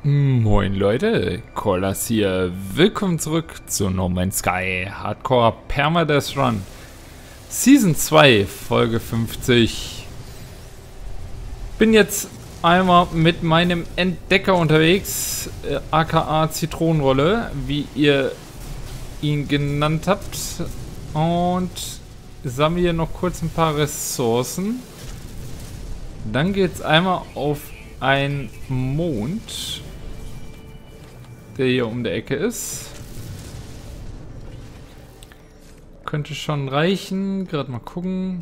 Moin Leute, Kolas hier. Willkommen zurück zu No Man's Sky Hardcore Permadeath Run Season 2, Folge 50. Bin jetzt einmal mit meinem Entdecker unterwegs, aka Zitronenrolle, wie ihr ihn genannt habt. Und sammle hier noch kurz ein paar Ressourcen. Dann geht's einmal auf einen Mond, der hier um der Ecke ist. Könnte schon reichen. Gerade mal gucken.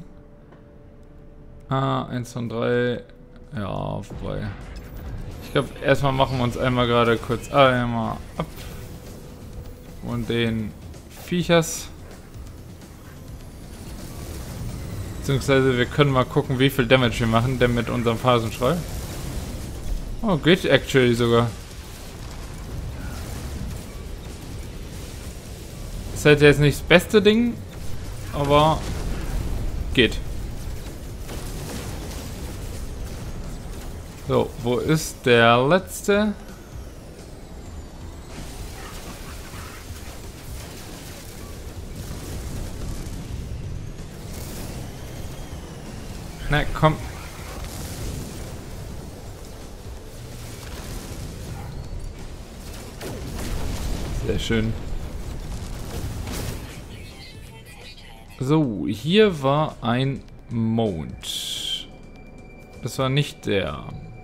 1 von 3. Ja, vorbei. Ich glaube, erstmal machen wir uns einmal gerade kurz einmal ab. Und den Viechers. Beziehungsweise wir können mal gucken, wie viel Damage wir machen, denn mit unserem Phasenstrahl. Oh, geht actually sogar. Ist halt jetzt nicht das beste Ding, aber geht. So, wo ist der letzte? Na, komm. Sehr schön. So, hier war ein Mond. Das war nicht der.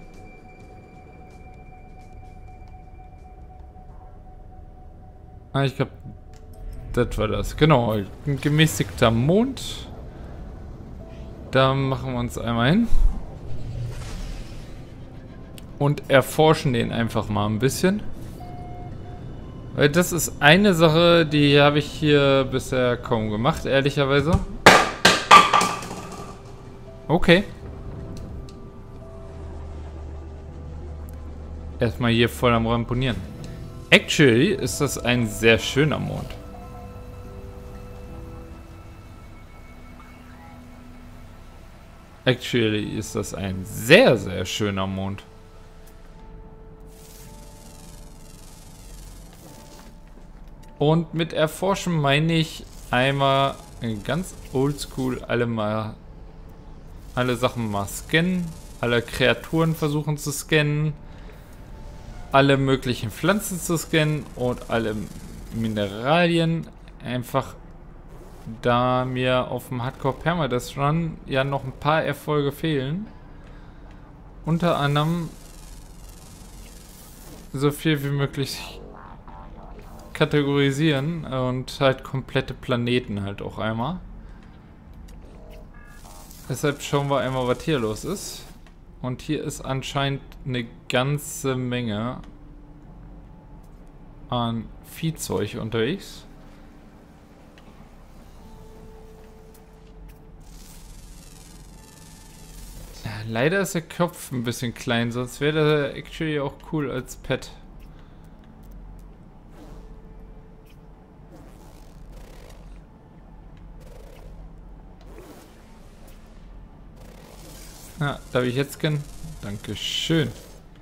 Ah, ich glaube, das war das. Genau, ein gemäßigter Mond. Da machen wir uns einmal hin. Und erforschen den einfach mal ein bisschen. Weil das ist eine Sache, die habe ich hier bisher kaum gemacht, ehrlicherweise. Okay. Erstmal hier voll am Ramponieren. Actually ist das ein sehr schöner Mond. Actually ist das ein sehr, sehr schöner Mond. Und mit erforschen meine ich einmal ganz oldschool alle Sachen mal scannen, alle Kreaturen versuchen zu scannen, alle möglichen Pflanzen zu scannen und alle Mineralien. Einfach da mir auf dem Hardcore Permadeath Run ja noch ein paar Erfolge fehlen. Unter anderem so viel wie möglich kategorisieren und halt komplette Planeten halt auch einmal. Deshalb schauen wir einmal, was hier los ist. Und hier ist anscheinend eine ganze Menge an Viehzeug unterwegs. Ja, leider ist der Kopf ein bisschen klein, sonst wäre der actually auch cool als Pet. Ja, darf ich jetzt scannen? Dankeschön.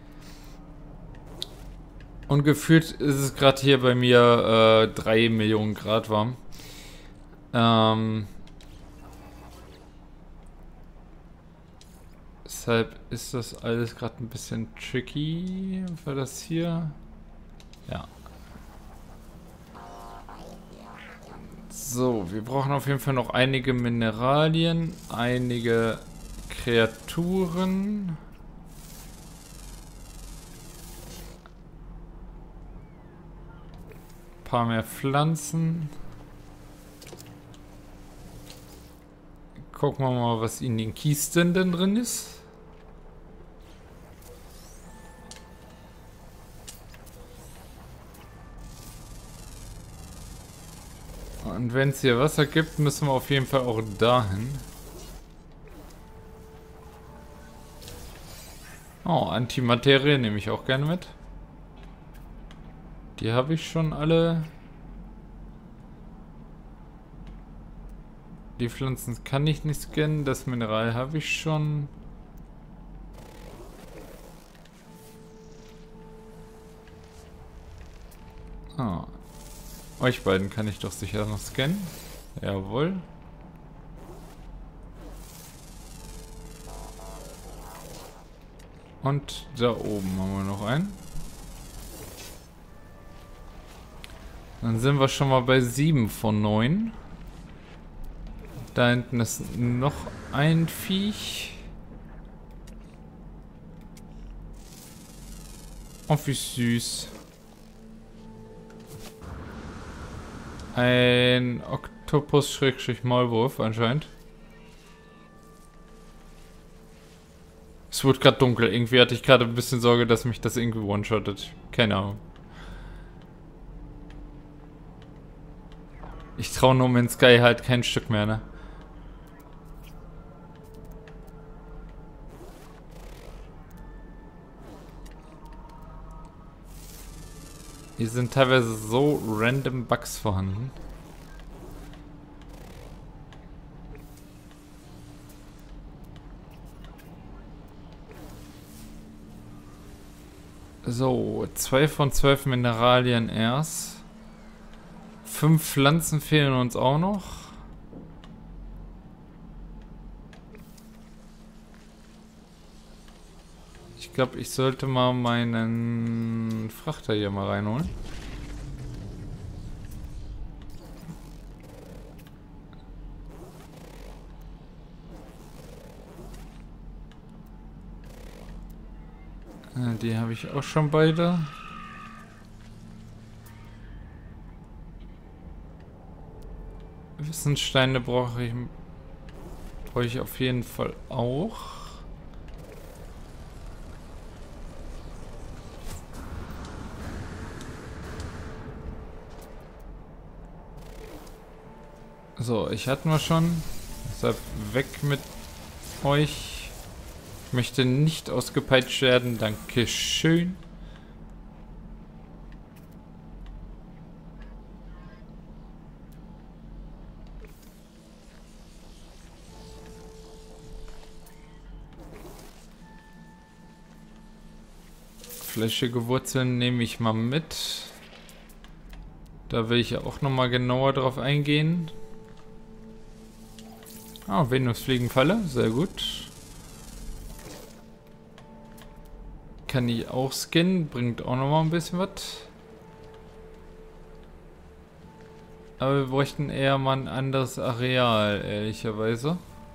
Und gefühlt ist es gerade hier bei mir 3 Millionen Grad warm. Deshalb ist das alles gerade ein bisschen tricky. War das hier? Ja. So, wir brauchen auf jeden Fall noch einige Mineralien, einige Kreaturen. Ein paar mehr Pflanzen. Gucken wir mal, was in den Kisten denn drin ist. Und wenn es hier Wasser gibt, müssen wir auf jeden Fall auch dahin. Oh, Antimaterie nehme ich auch gerne mit. Die habe ich schon alle. Die Pflanzen kann ich nicht scannen. Das Mineral habe ich schon. Ah. Euch beiden kann ich doch sicher noch scannen. Jawohl. Und da oben haben wir noch einen. Dann sind wir schon mal bei 7 von 9. Da hinten ist noch ein Viech. Oh, wie süß. Ein Oktopus-Maulwurf anscheinend. Es wurde gerade dunkel. Irgendwie hatte ich gerade ein bisschen Sorge, dass mich das irgendwie one-shottet. Keine Ahnung. Ich traue No Man's Sky halt kein Stück mehr, ne? Hier sind teilweise so random Bugs vorhanden. So, 2 von 12 Mineralien erst. 5 Pflanzen fehlen uns auch noch. Ich glaube, ich sollte mal meinen Frachter hier mal reinholen. Die habe ich auch schon beide. Wissenssteine brauche ich auf jeden Fall auch. So, ich hatte mal schon. Deshalb weg mit euch. Ich möchte nicht ausgepeitscht werden. Dankeschön. Fleischige Wurzeln nehme ich mal mit. Da will ich ja auch nochmal genauer drauf eingehen. Ah, Venusfliegenfalle, sehr gut. Kann ich auch skinnen, bringt auch nochmal ein bisschen was. Aber wir bräuchten eher mal ein anderes Areal, ehrlicherweise.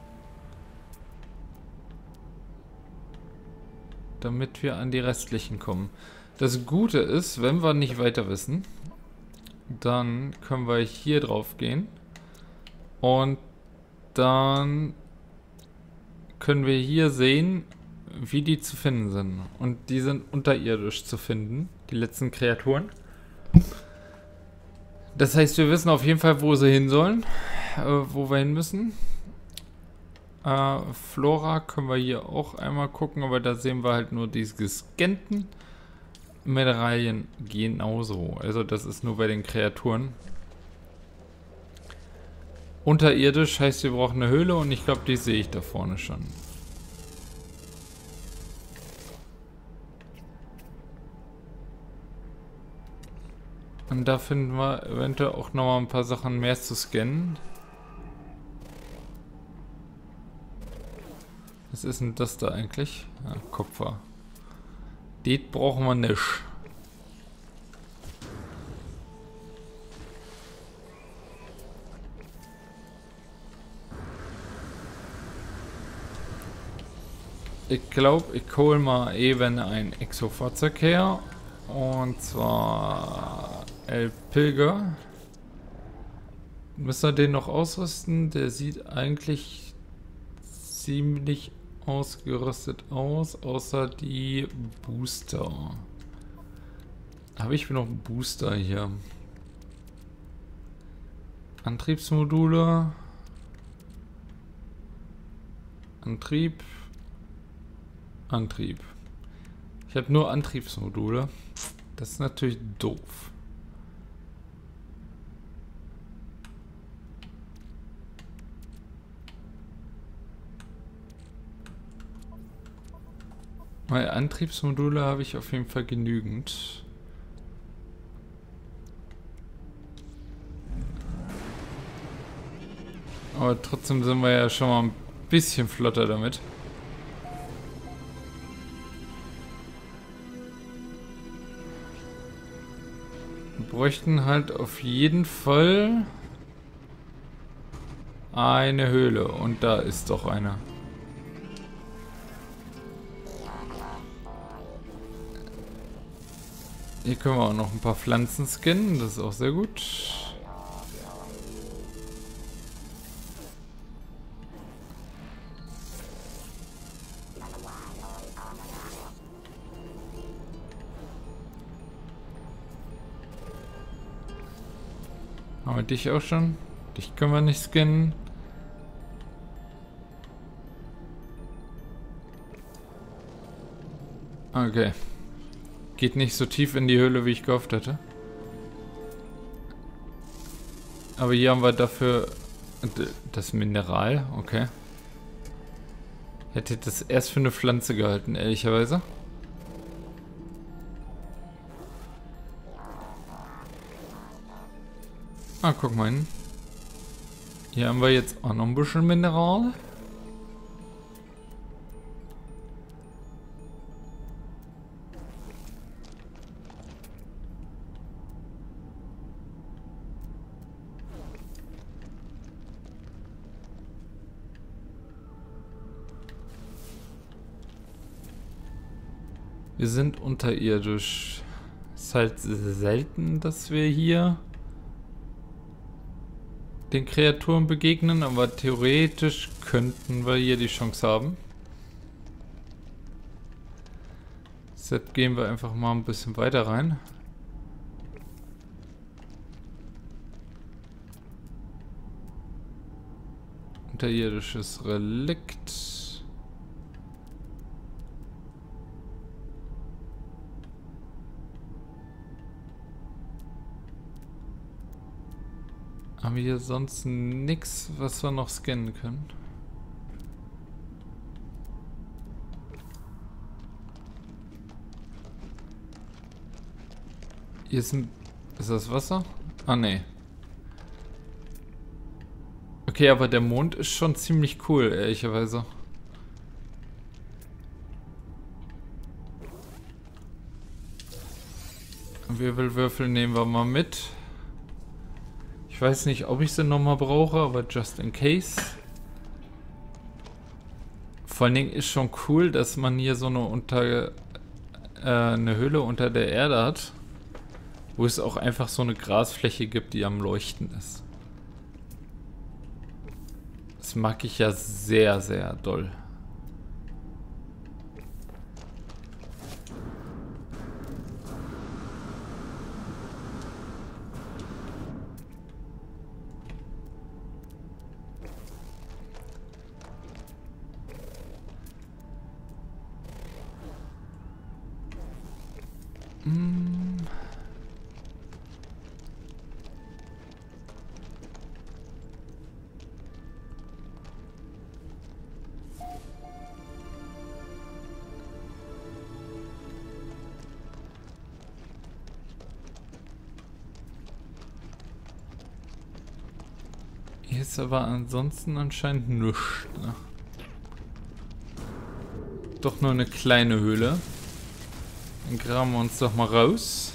Damit wir an die restlichen kommen. Das Gute ist, wenn wir nicht weiter wissen, dann können wir hier drauf gehen. Und dann können wir hier sehen, wie die zu finden sind. Und die sind unterirdisch zu finden, die letzten Kreaturen. Das heißt, wir wissen auf jeden Fall, wo sie hin sollen, wo wir hin müssen. Flora können wir hier auch einmal gucken, aber da sehen wir halt nur die gescannten Mineralien genauso. Also das ist nur bei den Kreaturen. Unterirdisch heißt, wir brauchen eine Höhle und ich glaube, die sehe ich da vorne schon. Und da finden wir eventuell auch nochmal ein paar Sachen mehr zu scannen. Was ist denn das da eigentlich? Ah, Kupfer. Das brauchen wir nicht. Ich glaube, ich hole mal eben ein Exo-Fahrzeug her. Und zwar El Pilger. Müssen wir den noch ausrüsten? Der sieht eigentlich ziemlich ausgerüstet aus, außer die Booster. Habe ich noch einen Booster hier? Antriebsmodule. Antrieb. Ich habe nur Antriebsmodule. Das ist natürlich doof. Weil Antriebsmodule habe ich auf jeden Fall genügend. Aber trotzdem sind wir ja schon mal ein bisschen flotter damit. Wir bräuchten halt auf jeden Fall eine Höhle. Und da ist doch eine. Hier können wir auch noch ein paar Pflanzen scannen. Das ist auch sehr gut. Haben wir dich auch schon? Dich können wir nicht scannen. Okay. Geht nicht so tief in die Höhle, wie ich gehofft hatte. Aber hier haben wir dafür das Mineral. Okay. Hätte das erst für eine Pflanze gehalten, ehrlicherweise. Ah, guck mal hin. Hier haben wir jetzt auch noch ein bisschen Mineral. Wir sind unterirdisch. Ist halt selten, dass wir hier den Kreaturen begegnen, aber theoretisch könnten wir hier die Chance haben. Deshalb gehen wir einfach mal ein bisschen weiter rein. Unterirdisches Relikt. Haben wir hier sonst nichts, was wir noch scannen können? Hier ist ein... Ist das Wasser? Ah, nee. Okay, aber der Mond ist schon ziemlich cool, ehrlicherweise. Wirbelwürfel nehmen wir mal mit. Ich weiß nicht, ob ich sie nochmal brauche, aber just in case. Vor allen Dingen ist schon cool, dass man hier so eine Höhle unter der Erde hat, wo es auch einfach so eine Grasfläche gibt, die am Leuchten ist. Das mag ich ja sehr, sehr doll. Hier ist aber ansonsten anscheinend nichts, ne? Doch nur eine kleine Höhle. Dann graben wir uns doch mal raus.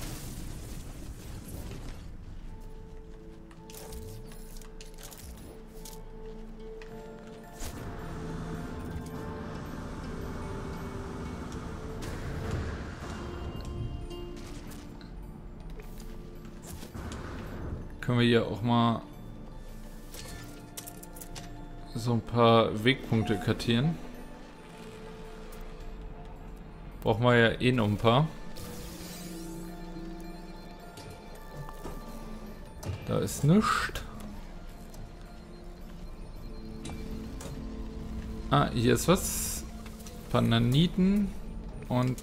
Können wir hier auch mal so ein paar Wegpunkte kartieren. Brauchen wir ja eh noch ein paar. Da ist nichts. Ah, hier ist was. Pananiten. Und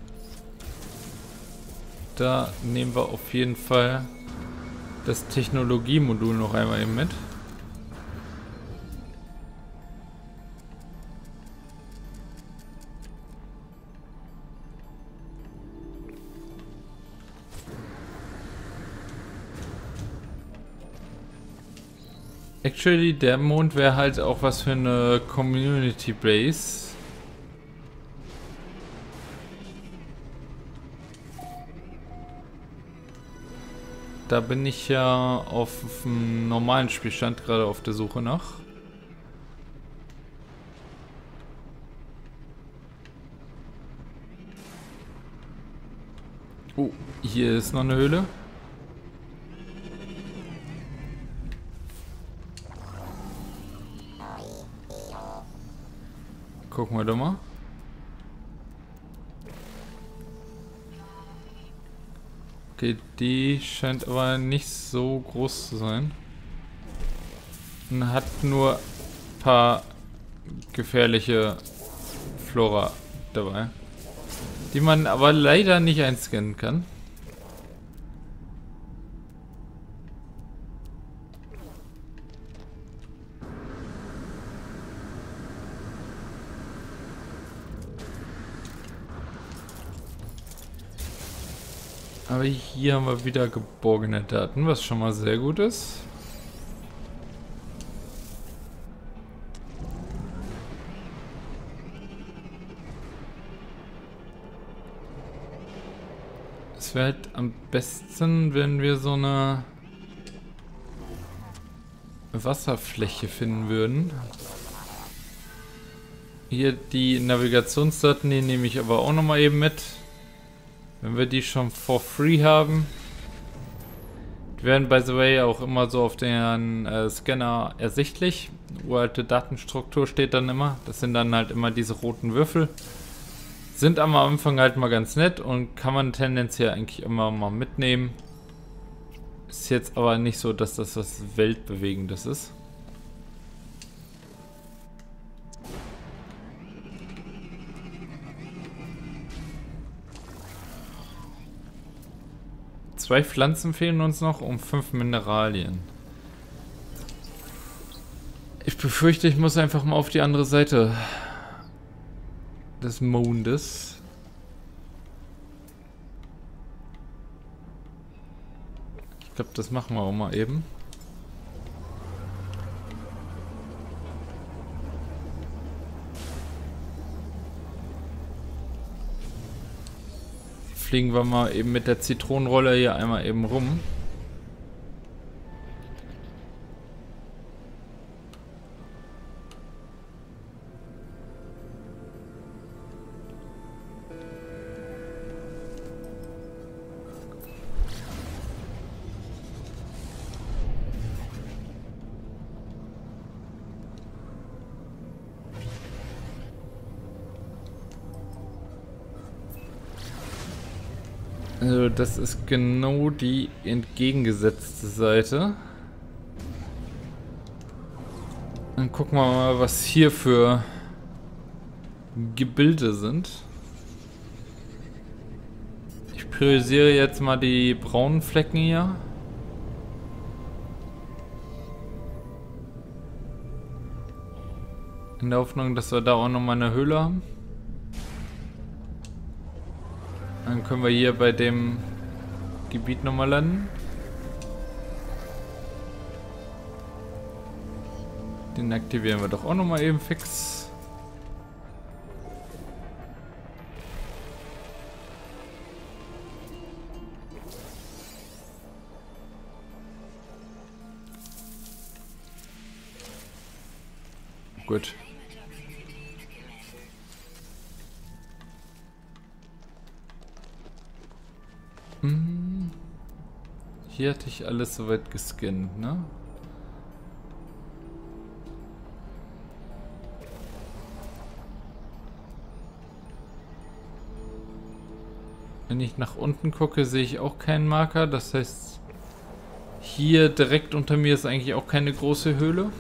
da nehmen wir auf jeden Fall das Technologiemodul noch einmal eben mit. Actually, der Mond wäre halt auch was für eine Community Base. Da bin ich ja auf dem normalen Spielstand gerade auf der Suche nach. Oh, hier ist noch eine Höhle. Gucken wir doch mal. Okay, die scheint aber nicht so groß zu sein. Und hat nur ein paar gefährliche Flora dabei. Die man aber leider nicht einscannen kann. Aber hier haben wir wieder geborgene Daten, was schon mal sehr gut ist. Es wäre halt am besten, wenn wir so eine Wasserfläche finden würden. Hier die Navigationsdaten, die nehme ich aber auch nochmal eben mit. Wenn wir die schon for free haben. Die werden by the way auch immer so auf den Scanner ersichtlich. Uralte Datenstruktur steht dann immer. Das sind dann halt immer diese roten Würfel. Sind am Anfang halt mal ganz nett und kann man tendenziell eigentlich immer mal mitnehmen. Ist jetzt aber nicht so, dass das was Weltbewegendes ist. Zwei Pflanzen fehlen uns noch und 5 Mineralien. Ich befürchte, ich muss einfach mal auf die andere Seite des Mondes. Ich glaube, das machen wir auch mal eben. Fliegen wir mal eben mit der Zitronenrolle hier einmal eben rum. Also das ist genau die entgegengesetzte Seite. Dann gucken wir mal, was hier für Gebilde sind. Ich priorisiere jetzt mal die braunen Flecken hier. In der Hoffnung, dass wir da auch nochmal eine Höhle haben. Dann können wir hier bei dem Gebiet nochmal landen. Den aktivieren wir doch auch nochmal eben fix. Gut. Hier hatte ich alles soweit gescannt, ne? Wenn ich nach unten gucke, sehe ich auch keinen Marker. Das heißt, hier direkt unter mir ist eigentlich auch keine große Höhle.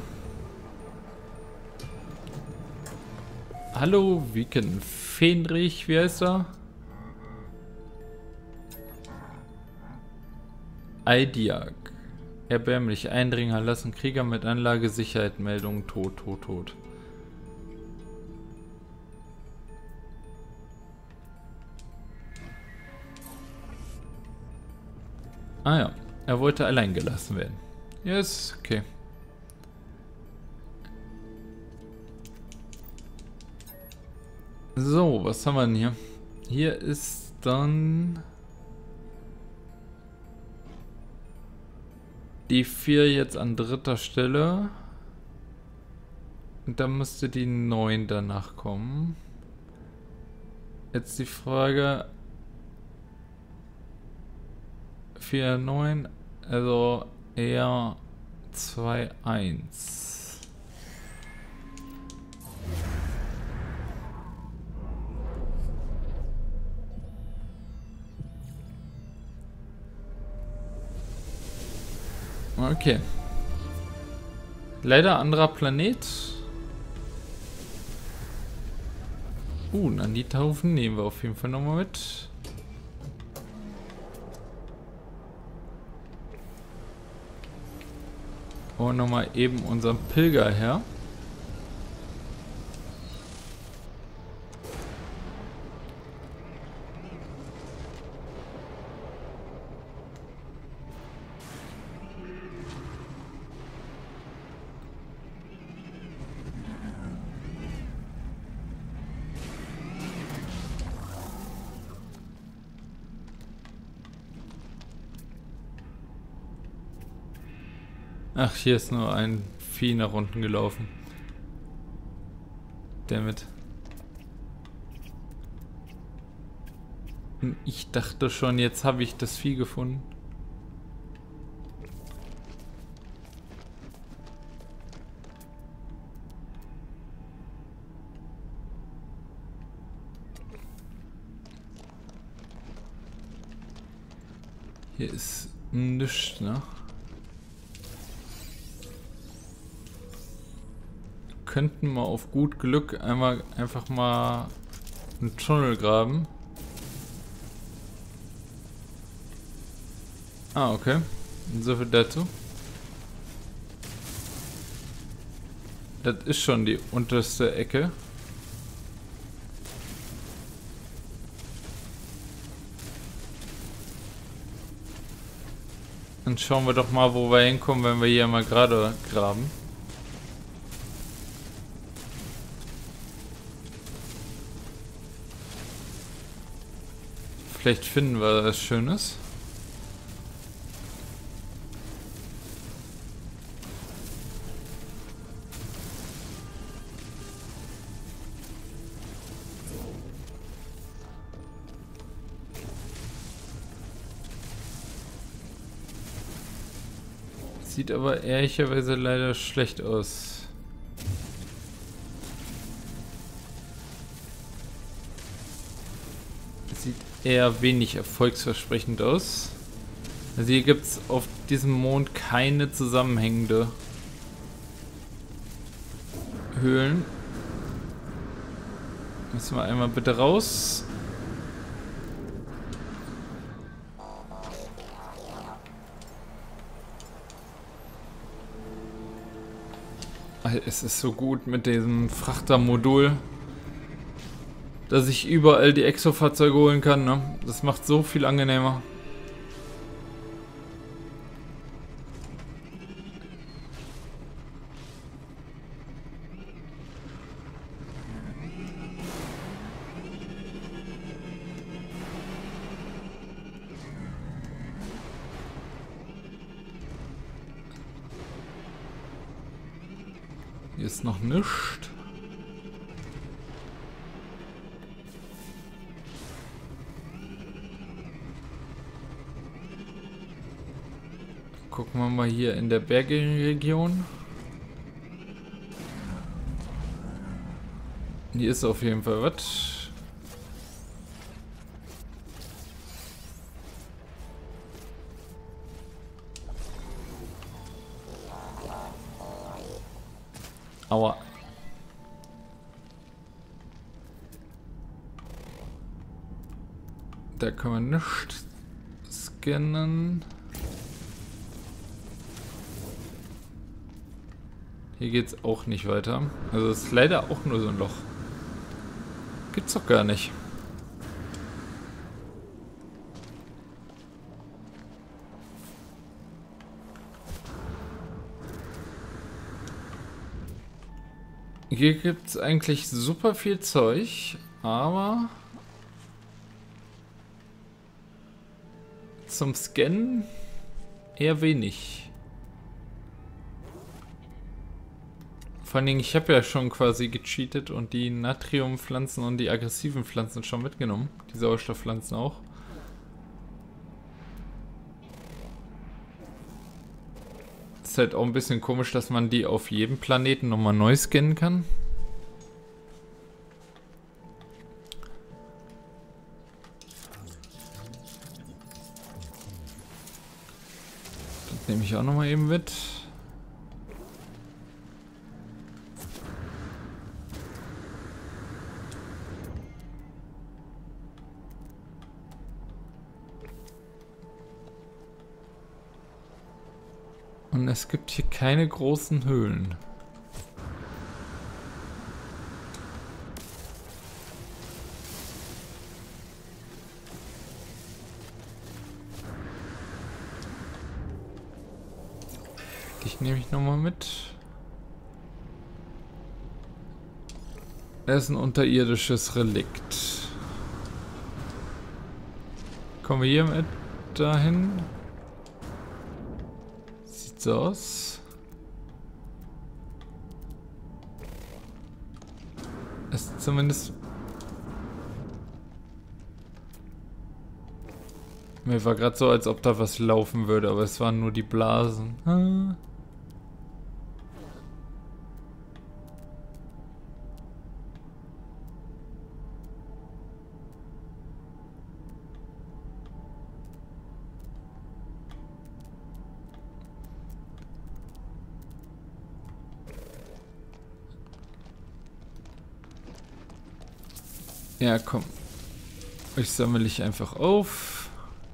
Hallo, Wiken Fenrich, wie heißt er? Eidiak. Erbärmlich. Eindringer lassen Krieger mit Anlage Sicherheit Meldungen tot, tot, tot. Ah ja, er wollte allein gelassen werden. Yes, okay. So, was haben wir denn hier? Hier ist dann die 4 jetzt an 3. Stelle. Und dann müsste die 9 danach kommen. Jetzt die Frage 4, 9, also eher 2, 1. Okay. Leider anderer Planet. Nanita-Ofen nehmen wir auf jeden Fall nochmal mit. Und nochmal eben unseren Pilger her. Ach, hier ist nur ein Vieh nach unten gelaufen. Dammit. Ich dachte schon, jetzt habe ich das Vieh gefunden. Hier ist nichts, ne? Könnten wir auf gut Glück einfach mal einen Tunnel graben. Ah, okay. So viel dazu. Das ist schon die unterste Ecke. Dann schauen wir doch mal, wo wir hinkommen, wenn wir hier mal gerade graben. Vielleicht finden wir was Schönes. Sieht aber ehrlicherweise leider schlecht aus. Sieht eher wenig erfolgsversprechend aus. Also hier gibt es auf diesem Mond keine zusammenhängende Höhlen. Müssen wir einmal bitte raus. Es ist so gut mit diesem Frachtermodul, dass ich überall die Exo-Fahrzeuge holen kann, ne? Das macht so viel angenehmer. Hier ist noch nichts. Gucken wir mal hier in der Bergregion. Hier ist auf jeden Fall was. Aua. Da können wir nicht scannen. Hier geht's auch nicht weiter. Also es ist leider auch nur so ein Loch. Gibt's doch gar nicht. Hier gibt's eigentlich super viel Zeug, Aber zum Scannen eher wenig. Vor allen Dingen, ich habe ja schon quasi gecheatet und die Natriumpflanzen und die aggressiven Pflanzen schon mitgenommen. Die Sauerstoffpflanzen auch. Ist halt auch ein bisschen komisch, dass man die auf jedem Planeten nochmal neu scannen kann. Das nehme ich auch nochmal eben mit. Und es gibt hier keine großen Höhlen. Dich nehme ich nochmal mit. Das ist ein unterirdisches Relikt. Kommen wir hier mit dahin? Sieht so aus. Ist zumindest... Mir war gerade so, als ob da was laufen würde, aber es waren nur die Blasen. Ah. Ja, komm. Ich sammle ich einfach auf.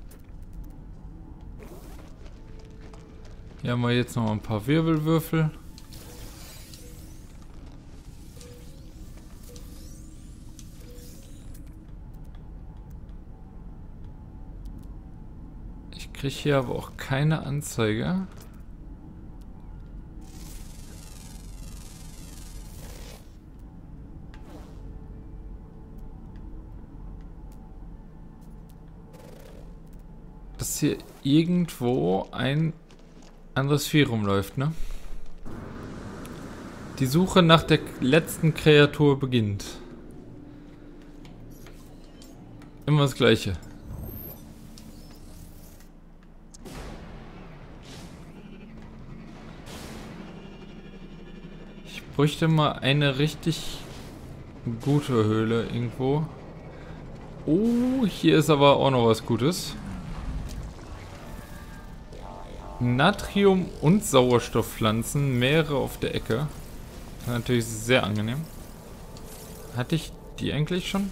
Hier haben wir jetzt noch ein paar Wirbelwürfel. Ich kriege hier aber auch keine Anzeige. Dass hier irgendwo ein anderes Vieh rumläuft, ne? Die Suche nach der letzten Kreatur beginnt. Immer das Gleiche. Ich bräuchte mal eine richtig gute Höhle irgendwo. Oh, hier ist aber auch noch was Gutes. Natrium- und Sauerstoffpflanzen, mehrere auf der Ecke. Natürlich sehr angenehm. Hatte ich die eigentlich schon?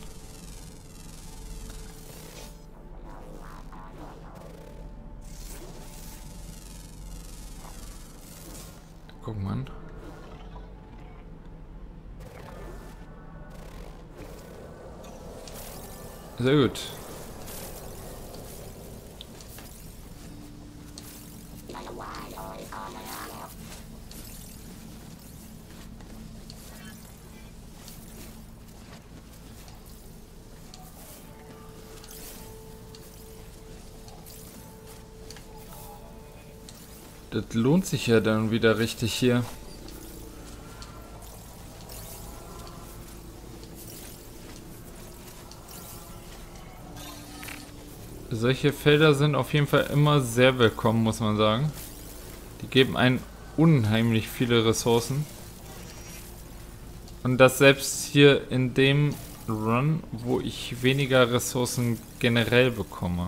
Guck mal an. Sehr gut. Das lohnt sich ja dann wieder richtig hier. Solche Felder sind auf jeden Fall immer sehr willkommen, muss man sagen. Die geben einen unheimlich viele Ressourcen. Und das selbst hier in dem Run, wo ich weniger Ressourcen generell bekomme.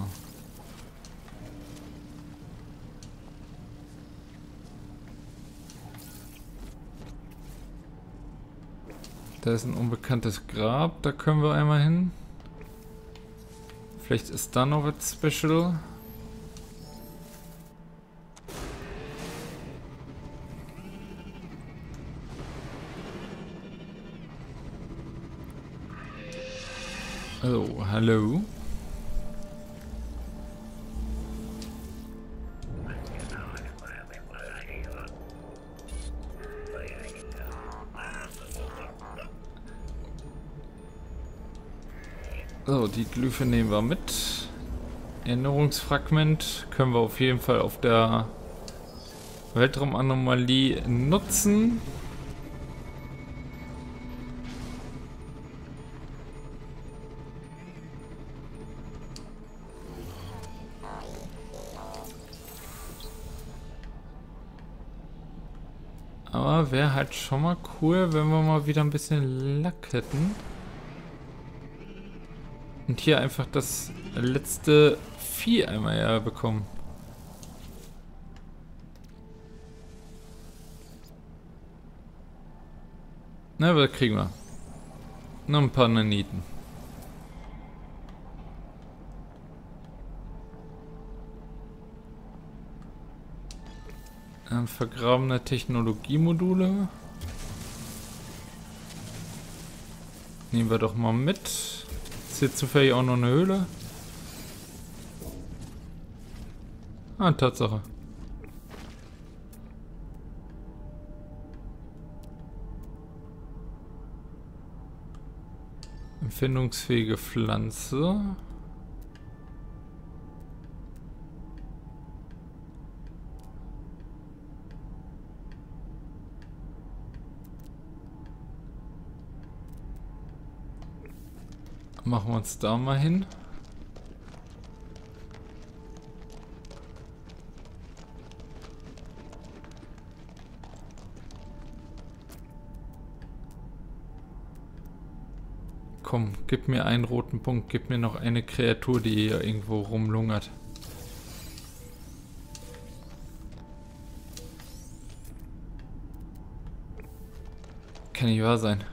Da ist ein unbekanntes Grab, da können wir einmal hin. Vielleicht ist da noch was Special. Oh, hallo. So, die Glyphe nehmen wir mit. Erinnerungsfragment können wir auf jeden Fall auf der Weltraumanomalie nutzen. Aber wäre halt schon mal cool, wenn wir mal wieder ein bisschen Lack hätten. Und hier einfach das letzte Vieh einmal herbekommen. Na, was kriegen wir? Noch ein paar Naniten. Vergrabene Technologiemodule. Nehmen wir doch mal mit. Ist hier zufällig auch noch eine Höhle? Ah, Tatsache. Empfindungsfähige Pflanze. Machen wir uns da mal hin. Komm, gib mir einen roten Punkt, gib mir noch eine Kreatur, die hier irgendwo rumlungert. Kann nicht wahr sein.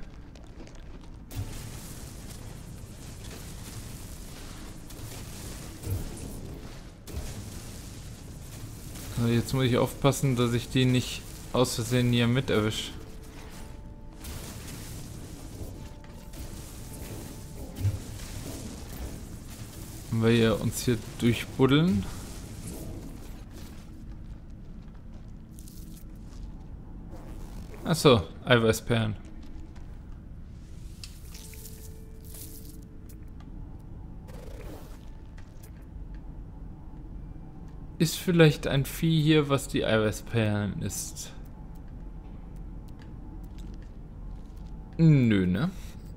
Also jetzt muss ich aufpassen, dass ich die nicht aus Versehen hier mit erwische. Wenn wir uns hier durchbuddeln. Achso, Eiweißperlen. Ist vielleicht ein Vieh hier, was die Eiweißperlen isst? Nö, ne?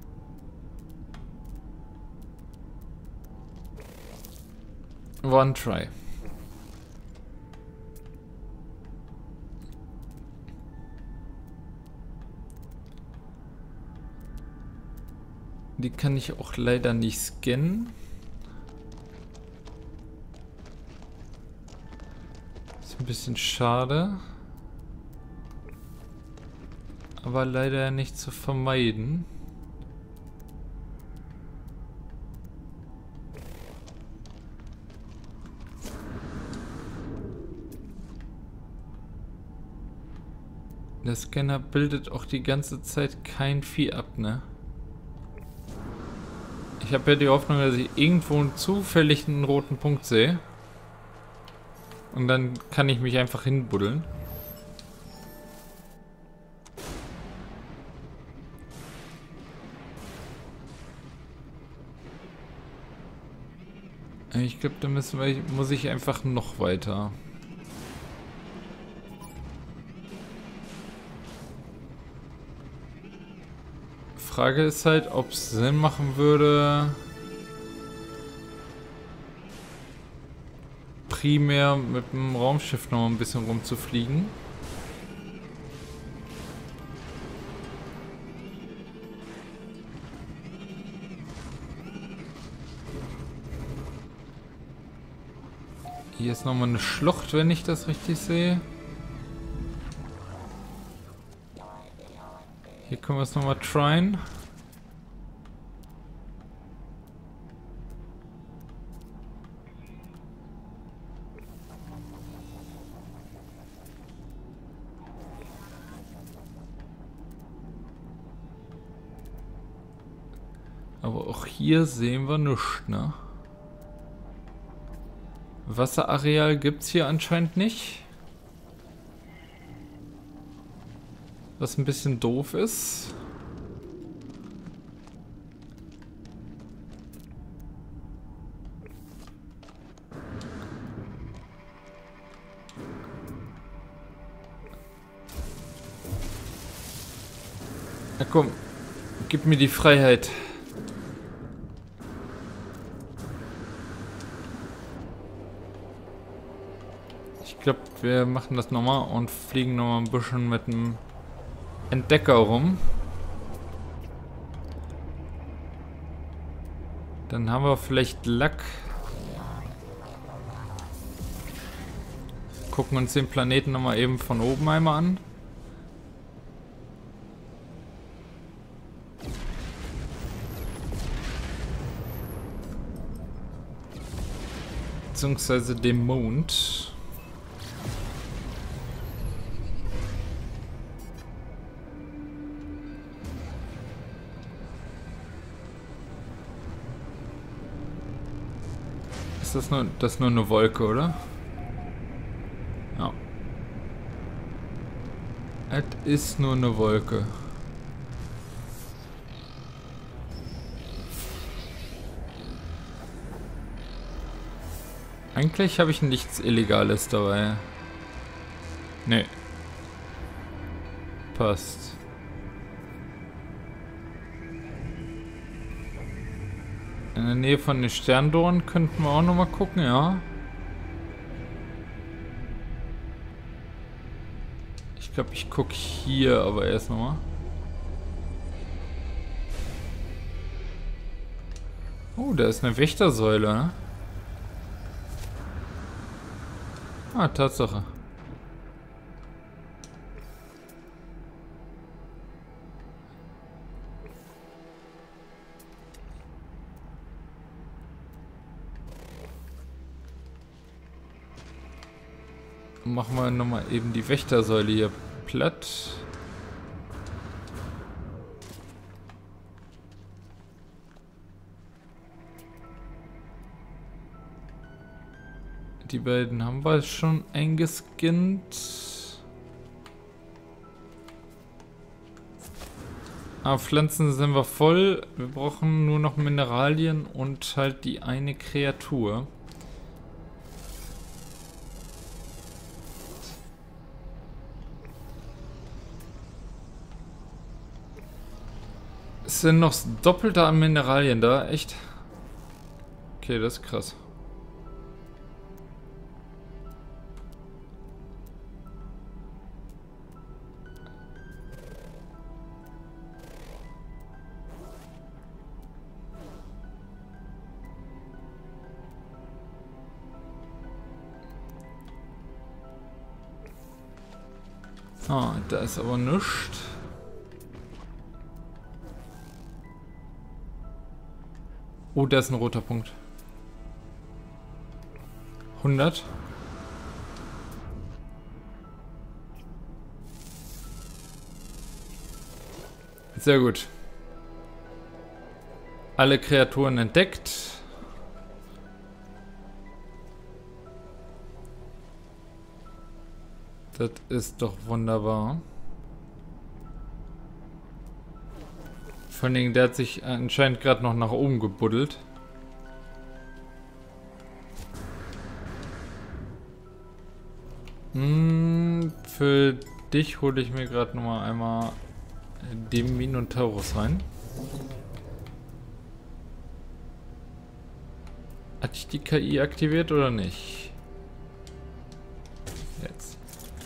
One try. Die kann ich auch leider nicht scannen. Ist ein bisschen schade. Aber leider nicht zu vermeiden. Der Scanner bildet auch die ganze Zeit kein Vieh ab, ne? Ich habe ja die Hoffnung, dass ich irgendwo zufällig einen roten Punkt sehe. Und dann kann ich mich einfach hinbuddeln. Ich glaube, da muss ich einfach noch weiter. Frage ist halt, ob es Sinn machen würde, primär mit dem Raumschiff noch ein bisschen rumzufliegen. Hier ist nochmal eine Schlucht, wenn ich das richtig sehe. Hier können wir es nochmal tryen. Aber auch hier sehen wir nichts, ne? Wasserareal gibt es hier anscheinend nicht. Was ein bisschen doof ist. Na komm, gib mir die Freiheit. Ich glaube, wir machen das nochmal und fliegen nochmal ein bisschen mit dem Entdecker rum. Dann haben wir vielleicht Lack. Gucken uns den Planeten nochmal eben von oben einmal an. Beziehungsweise den Mond. Ist das nur eine Wolke, oder? Ja. Es ist nur eine Wolke. Eigentlich habe ich nichts Illegales dabei. Nee. Passt. In der Nähe von den Sterndorn könnten wir auch nochmal gucken, ja. Ich glaube, ich gucke hier aber erst nochmal. Oh, da ist eine Wächtersäule, ne? Ah, Tatsache. Machen wir nochmal eben die Wächtersäule hier platt. Die beiden haben wir schon eingescannt. Ah, Pflanzen sind wir voll. Wir brauchen nur noch Mineralien und halt die eine Kreatur. Es sind noch das Doppelte an Mineralien da, echt? Okay, das ist krass. Ah, da ist aber nichts. Oh, da ist ein roter Punkt. 100. Sehr gut. Alle Kreaturen entdeckt. Das ist doch wunderbar. Vor allen Dingen, der hat sich anscheinend gerade noch nach oben gebuddelt. Für dich hole ich mir gerade nochmal einmal den Minotaurus rein. Hatte ich die KI aktiviert oder nicht? Jetzt.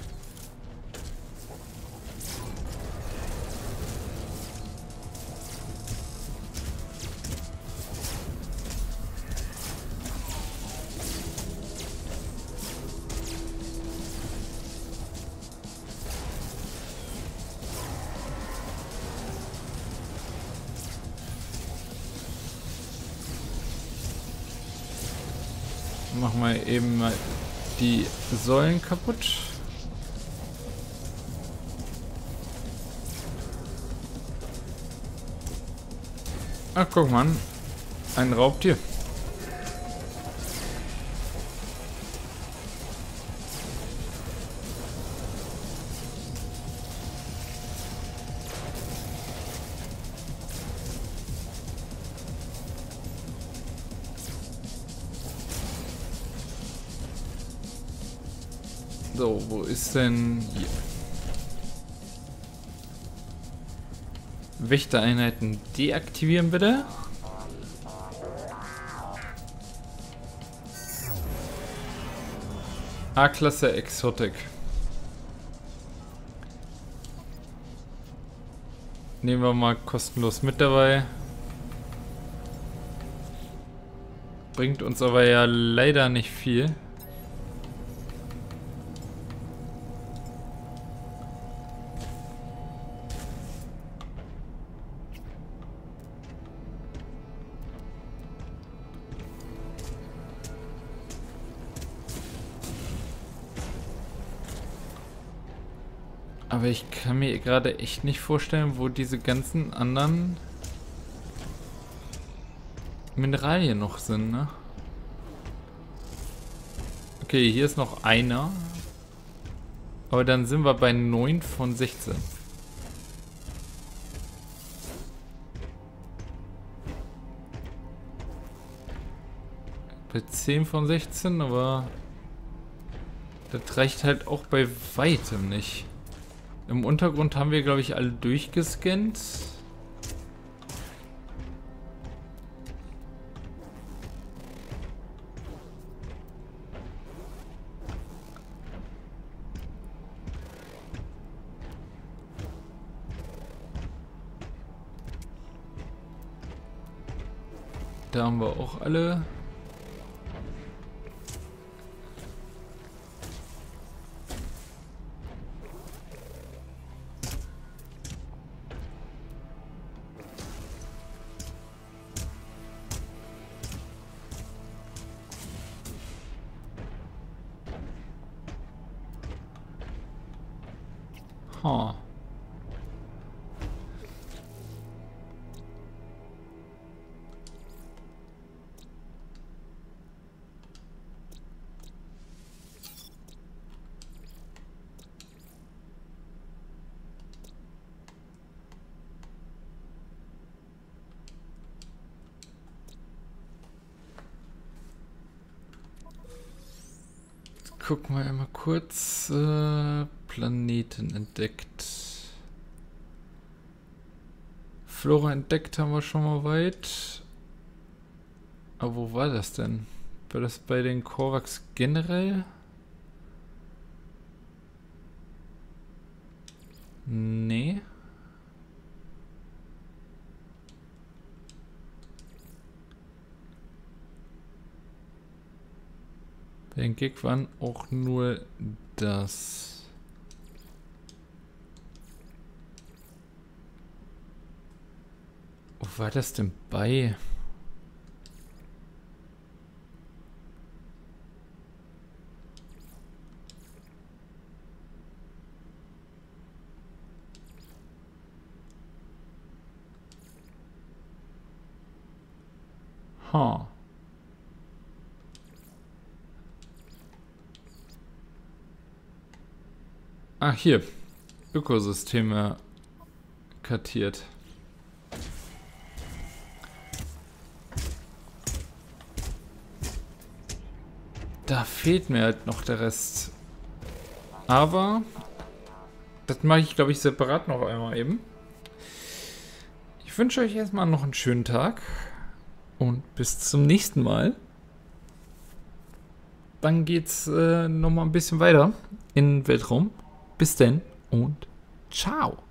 Machen wir eben mal die Säulen kaputt. Ach, guck mal, ein Raubtier. So, wo ist denn hier? Wächtereinheiten deaktivieren, bitte. A-Klasse Exotic. Nehmen wir mal kostenlos mit dabei. Bringt uns aber ja leider nicht viel. Aber ich kann mir gerade echt nicht vorstellen, wo diese ganzen anderen Mineralien noch sind, ne? Okay, hier ist noch einer. Aber dann sind wir bei 9 von 16. Bei 10 von 16, aber das reicht halt auch bei weitem nicht. Im Untergrund haben wir, glaube ich, alle durchgescannt. Da haben wir auch alle. Ha. Gucken wir einmal kurz. Planeten entdeckt. Flora entdeckt haben wir schon mal weit. Aber wo war das denn? War das bei den Korvax generell? Nee. Bei den Gig waren auch nur das. Wo war das denn bei? Ha. Ah, hier. Ökosysteme kartiert. Da fehlt mir halt noch der Rest. Aber das mache ich, glaube ich, separat noch einmal eben. Ich wünsche euch erstmal noch einen schönen Tag und bis zum nächsten Mal. Dann geht's noch mal ein bisschen weiter in den Weltraum. Bis denn und ciao.